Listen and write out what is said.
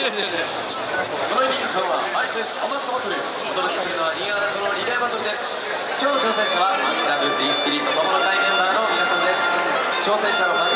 このユニットはアイスアマストバトル。お届けするのはリンアナとのリレーバトルです。今日の挑戦者はファンクラブ D スピリット友の会メンバーの皆さんです。挑戦者の